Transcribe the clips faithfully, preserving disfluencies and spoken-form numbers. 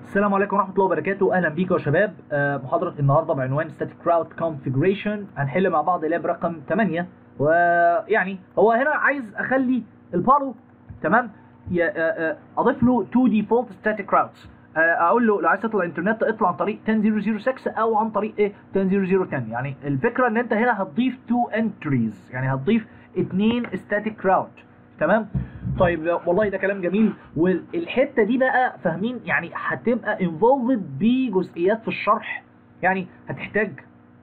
السلام عليكم ورحمة الله وبركاته. أهلا بيكم يا شباب. آه، محاضرة النهاردة بعنوان Static Route Configuration. هنحل مع بعض لاب رقم ثمانية. ويعني هو هنا عايز أخلي البالو تمام أضيف له تو default static routes. أقول له لو عايز تطلع الإنترنت اطلع عن طريق عشرة صفر صفر ستة أو عن طريق إيه عشرة صفر صفر عشرة. يعني الفكرة إن أنت هنا هتضيف تو entries، يعني هتضيف اتنين static route. تمام. طيب والله ده كلام جميل، والحته دي بقى فاهمين يعني هتبقى انفولفد بجزئيات في الشرح، يعني هتحتاج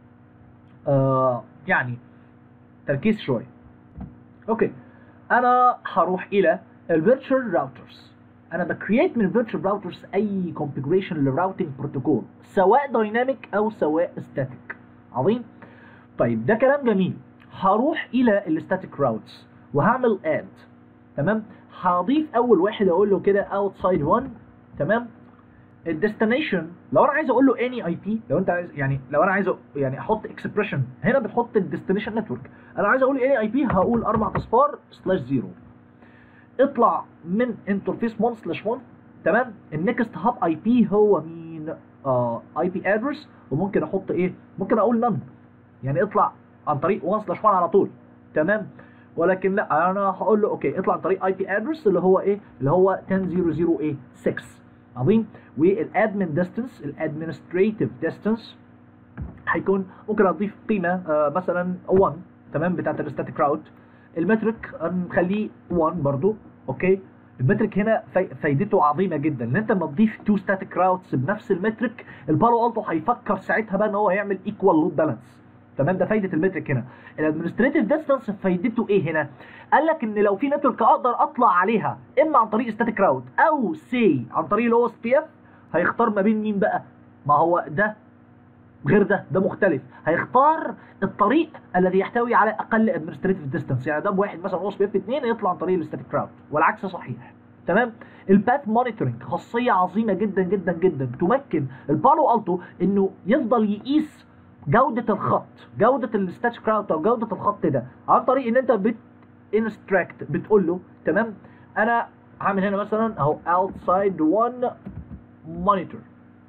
آه يعني تركيز شويه. اوكي، انا هروح الى الفيرتشوال راوترز. انا بكرييت من الفيرتشوال راوترز اي كونفيجريشن للراوتنج بروتوكول، سواء دايناميك او سواء ستاتيك. عظيم. طيب ده كلام جميل. هروح الى الستاتيك راوتس وهعمل اد. تمام. هضيف اول واحد اقول له كده outside one. تمام. الديستنيشن لو انا عايز اقول له any اي بي، لو انت عايز يعني لو انا عايز يعني احط اكسبريشن هنا بتحط الديستنيشن نتورك. انا عايز اقول any اي بي هقول اربع اصفار سلاش زيرو. اطلع من انترفيس واحد سلاش واحد. تمام. النكست هاب اي بي هو مين؟ اه اي بي ادرس. وممكن احط ايه؟ ممكن اقول none، يعني اطلع عن طريق واحد سلاش واحد على طول. تمام. ولكن لا، انا هقول له اوكي اطلع عن طريق اي بي ادرس اللي هو ايه؟ اللي هو عشرة صفر صفر ايه ستة. عظيم. والادمن ديستنس، الادمنستريتيف ديستنس هيكون ممكن اضيف قيمه آه مثلا واحد. تمام. بتاعت الستاتيك راوت. المترك نخليه واحد برضو. اوكي. المترك هنا فايدته عظيمه جدا، لان انت لما تضيف تو ستاتيك راوتس بنفس المترك البالو التو هيفكر ساعتها بقى ان هو هيعمل ايكوال لود بالانس. تمام. ده فايده المترك هنا. الادمنستريتيف ديستانس فايدته ايه هنا؟ قال لك ان لو في نتورك اقدر اطلع عليها اما عن طريق ستاتيك راوت او سي عن طريق الاو اس بي اف، هيختار ما بين مين بقى؟ ما هو ده غير ده، ده مختلف. هيختار الطريق الذي يحتوي على اقل ادمنستريتيف ديستانس، يعني ده بواحد مثلا او اس بي اف اتنين يطلع عن طريق الستاتيك راوت والعكس صحيح. تمام. الباث مونيتورنج خاصيه عظيمه جدا جدا جدا، تمكن البالو التو انه يفضل يقيس جودة الخط، جودة الستاتيك راوت او جودة الخط ده عن طريق ان انت بت انستراكت بتقول له تمام انا هعمل هنا مثلا اهو outside one monitor.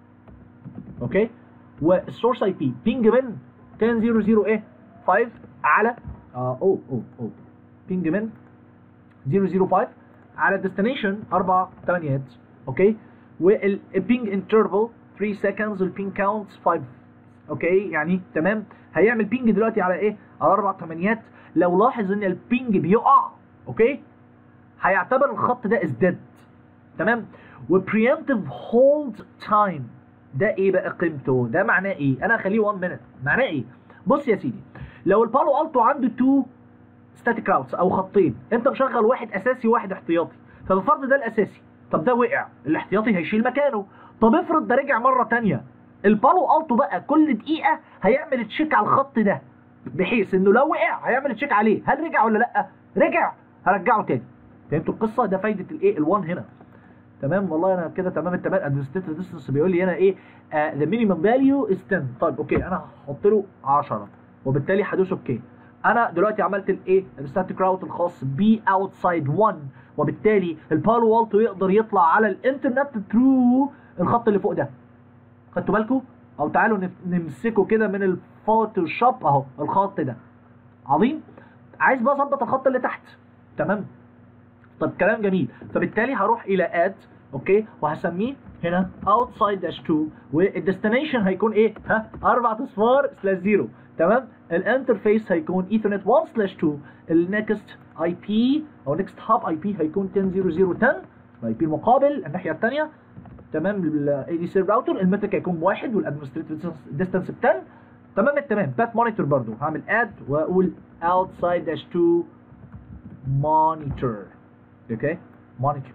اوكي. والسورس اي بي بينج من عشرة صفر صفر ايه خمسة على اه او او او بينج من صفر صفر خمسة على الديستنيشن اربع تمانيات. اوكي. والبينج انترفال ثلاثة seconds، والبينج كاونتس خمسة. اوكي. يعني تمام. هيعمل بينج دلوقتي على ايه؟ على اربع تمانيات. لو لاحظ ان البينج بيقع اوكي هيعتبر الخط ده از ديد. تمام. وبريمتيف هولد تايم ده ايه بقى قيمته؟ ده معناه ايه؟ انا هخليه واحد مينت. معناه ايه؟ بص يا سيدي، لو البالو التو عنده تو ستاتيك راوتس او خطين، انت مشغل واحد اساسي وواحد احتياطي، فالفرض ده الاساسي، طب ده وقع، الاحتياطي هيشيل مكانه. طب افرض ده رجع مره ثانيه، البالو التو بقى كل دقيقه هيعمل تشيك على الخط ده، بحيث انه لو وقع هيعمل تشيك عليه هل رجع ولا لا. رجع هرجعه تاني. فهمتوا القصه؟ ده فايده الايه ال1 هنا. تمام. والله انا كده تمام التمام. ادمنستريتيف ديستنس بيقول لي هنا ايه؟ ذا مينيمم فاليو از عشرة. طيب اوكي انا هحط له عشرة وبالتالي هدوس اوكي. انا دلوقتي عملت الايه؟ الستاتيك راوت الخاص بي اوتسايد واحد، وبالتالي البالو التو يقدر يطلع على الانترنت ثرو الخط اللي فوق ده. خدتوا بالكم؟ او تعالوا نمسكه كده من الفوتوشوب اهو الخط ده. عظيم. عايز بقى اظبط الخط اللي تحت. تمام. طب كلام جميل. فبالتالي هروح الى اد اوكي وهسميه هنا outside dash اتنين، والديستنيشن هيكون ايه؟ ها اربع اصفار سلاش زيرو. تمام. الانترفيس هيكون ايثرنت واحد سلاش اتنين. النكست اي بي او نكست هاب اي بي هيكون عشرة صفر صفر عشرة. الاي بي المقابل الناحيه الثانيه. تمام. الاي دي سي راوتر المترك هيكون بواحد والادمنستريتيف ديستانس ب عشرة. تمام التمام. باث مونيتور برضو هعمل اد واقول outside dash اتنين monitor. اوكي. مونيتور.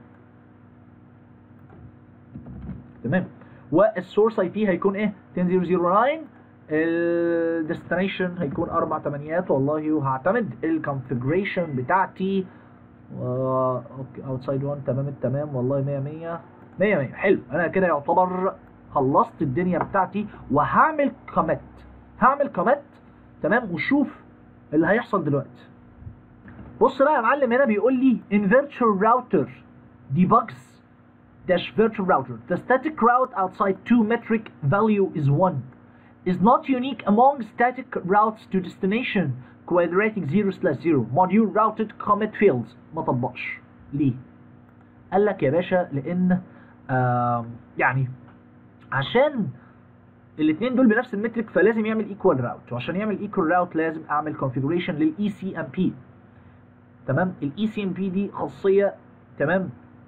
تمام. والسورس اي بي هيكون ايه؟ عشرة صفر صفر تسعة. الديستنيشن هيكون اربع تمانيات والله، وهعتمد الكونفيجريشن بتاعتي اوكي اوتسايد واحد. تمام التمام والله مية مية مية مية. حلو. انا كده يعتبر خلصت الدنيا بتاعتي، وهعمل كوميت. هعمل كوميت. تمام. وشوف اللي هيحصل دلوقتي. بص بقى يا معلم، هنا بيقول لي in virtual router debugs dash virtual router. The static route outside two metric value is one. Is not unique among static routes to destination quadratic zero slash zero. Module routed commit fields. ما طبقش. ليه؟ قال لك يا باشا لأن آه يعني عشان الاثنين دول بنفس المترك فلازم يعمل ايكوال راوت، وعشان يعمل ايكوال راوت لازم اعمل كونفيجريشن للاي سي ام بي. تمام؟ الاي سي ام بي دي خاصيه، تمام؟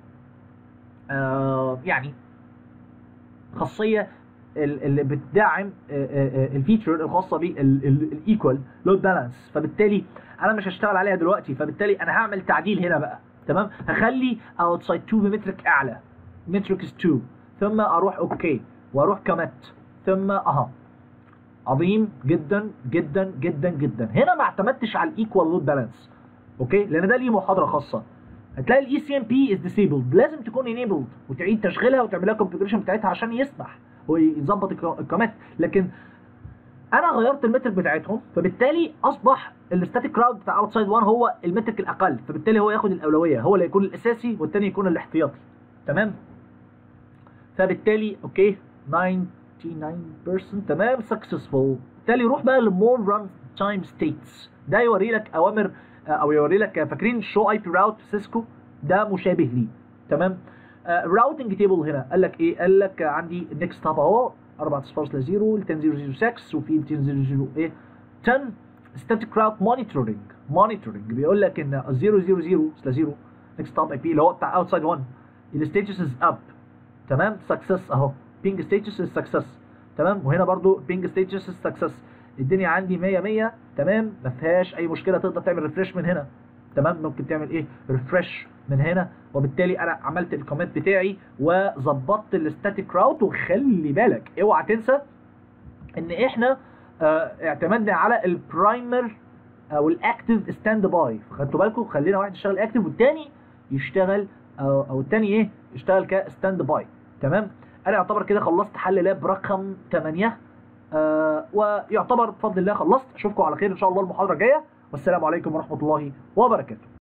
آه يعني خاصيه اللي بتدعم الفيتشر الخاصه بالايكوال لود بالانس، فبالتالي انا مش هشتغل عليها دلوقتي، فبالتالي انا هعمل تعديل هنا بقى. تمام؟ هخلي اوتسايد اتنين بمترك اعلى، مترك اتنين، ثم اروح اوكي واروح كمت، ثم اها. عظيم جدا جدا جدا جدا. هنا ما اعتمدتش على الايكوال لود بالانس، اوكي؟ لان ده ليه محاضره خاصه. هتلاقي الاي سي ام بي از ديسيبلد، لازم تكون انيبلد وتعيد تشغيلها وتعمل لها كونفيجريشن بتاعتها عشان يسمح ويظبط الكومات. لكن انا غيرت المترك بتاعتهم، فبالتالي اصبح الستاتيك راوت بتاع اوتسايد واحد هو المترك الاقل، فبالتالي هو ياخد الاولويه، هو اللي يكون الاساسي والثاني يكون الاحتياطي. تمام؟ فبالتالي اوكي تسعة وتسعين بالمية تمام سكسسفول. بالتالي روح بقى لمور ران تايم ستيتس، ده يوري لك اوامر او يوري لك، فاكرين شو اي بي راوت في سيسكو؟ ده مشابه ليه. تمام؟ الراوتنج تيبل هنا قال لك ايه؟ قال لك عندي النكست هاب اهو أربعة صفر سلاش صفر ل عشرة صفر صفر ستة، وفي مئتين صفر صفر ايه عشرة ستاتيك راوت مونيتورنج. مونيتورنج بيقول لك ان صفر صفر صفر سلاش صفر نكست هاب اي بي اللي هو بتاع اوتسايد واحد الستيتس از اب. تمام؟ سكسس اهو، بينج ستيتس از سكسس. تمام؟ وهنا برضو بينج ستيتس از سكسس. الدنيا عندي مية مية. تمام؟ ما فيهاش اي مشكله، تقدر تعمل ريفرش من هنا. تمام؟ ممكن تعمل ايه؟ ريفرش من هنا، وبالتالي انا عملت الكومنت بتاعي وظبطت الستاتيك راوت. وخلي بالك اوعى تنسى ان احنا اه اعتمدنا على البرايمر او الاكتف ستاند باي، فخدتوا بالكم؟ خلينا واحد يشتغل اكتف والتاني يشتغل او او التاني ايه؟ يشتغل كستاند باي. تمام؟ انا يعتبر كده خلصت حل لاب رقم ثمانية، آه ويعتبر بفضل الله خلصت. اشوفكم على خير ان شاء الله المحاضره الجايه، والسلام عليكم ورحمه الله وبركاته.